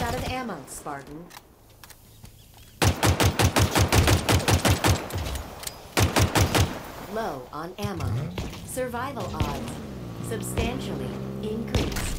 out of ammo, Spartan. Low on ammo. Survival odds substantially increased.